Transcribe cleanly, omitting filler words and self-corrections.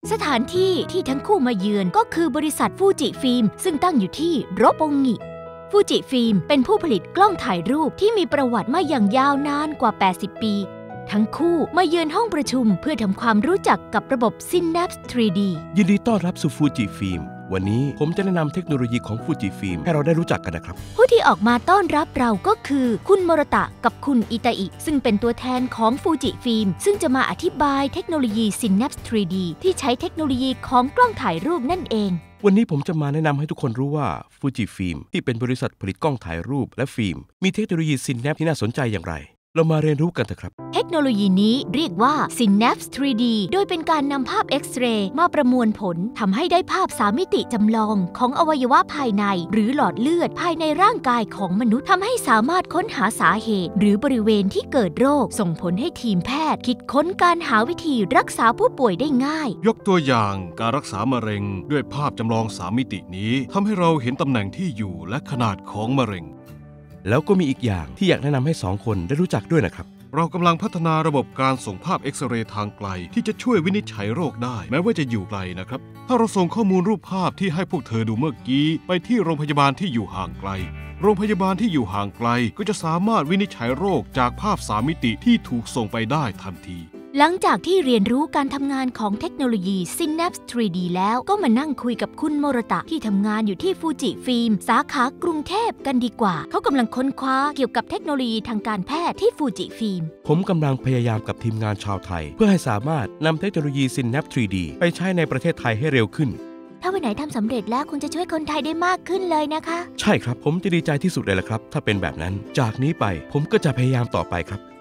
สถานที่ที่ทั้งคู่มาเยือนก็คือบริษัทฟูจิฟิล์มซึ่งตั้งอยู่ที่โรโปงิฟูจิฟิล์มเป็นผู้ผลิตกล้องถ่ายรูปที่มีประวัติมาอย่างยาวนานกว่า 80 ปีทั้งคู่มาเยือนห้องประชุมเพื่อทำความรู้จักกับระบบ Synapse 3D ยินดีต้อนรับสู่ฟูจิฟิล์มวันนี้ผมจะแนะนำเทคโนโลยีของฟูจิฟิล์มให้เราได้รู้จักกันนะครับผู้ที่ออกมาต้อนรับเราก็คือคุณโมราตะกับคุณอิตาอิซึ่งเป็นตัวแทนของฟูจิฟิล์มซึ่งจะมาอธิบายเทคโนโลยี Synapse 3D ที่ใช้เทคโนโลยีของกล้องถ่ายรูปนั่นเองวันนี้ผมจะมาแนะนำให้ทุกคนรู้ว่าฟูจิฟิล์มที่เป็นบริษัทผลิตกล้องถ่ายรูปและฟิล์มมีเทคโนโลยี Synapse ที่น่าสนใจอย่างไรเรามาเรียนรู้กันเถอะครับเทคโนโลยีนี้เรียกว่า Synapse 3D โดยเป็นการนำภาพเอ็กซเรย์มาประมวลผลทำให้ได้ภาพ3มิติจำลองของอวัยวะภายในหรือหลอดเลือดภายในร่างกายของมนุษย์ทำให้สามารถค้นหาสาเหตุหรือบริเวณที่เกิดโรคส่งผลให้ทีมแพทย์คิดค้นการหาวิธีรักษาผู้ป่วยได้ง่ายยกตัวอย่างการรักษามะเร็งด้วยภาพจำลอง3มิตินี้ทำให้เราเห็นตำแหน่งที่อยู่และขนาดของมะเร็งแล้วก็มีอีกอย่างที่อยากแนะนำให้2คนได้รู้จักด้วยนะครับเรากำลังพัฒนาระบบการส่งภาพเอ็กซเรย์ทางไกลที่จะช่วยวินิจฉัยโรคได้แม้ว่าจะอยู่ไกลนะครับถ้าเราส่งข้อมูลรูปภาพที่ให้พวกเธอดูเมื่อกี้ไปที่โรงพยาบาลที่อยู่ห่างไกลโรงพยาบาลที่อยู่ห่างไกลก็จะสามารถวินิจฉัยโรคจากภาพ3มิติที่ถูกส่งไปได้ทันทีหลังจากที่เรียนรู้การทำงานของเทคโนโลยี Synapse 3D แล้วก็มานั่งคุยกับคุณโมราตะที่ทำงานอยู่ที่ฟูจิฟิล์มสาขากรุงเทพกันดีกว่าเขากำลังค้นคว้าเกี่ยวกับเทคโนโลยีทางการแพทย์ที่ฟูจิฟิล์มผมกำลังพยายามกับทีมงานชาวไทยเพื่อให้สามารถนำเทคโนโลยี Synapse 3D ไปใช้ในประเทศไทยให้เร็วขึ้นถ้าวันไหนทำสำเร็จแล้วคุณจะช่วยคนไทยได้มากขึ้นเลยนะคะใช่ครับผมจะดีใจที่สุดเลยละครับถ้าเป็นแบบนั้นจากนี้ไปผมก็จะพยายามต่อไปครับ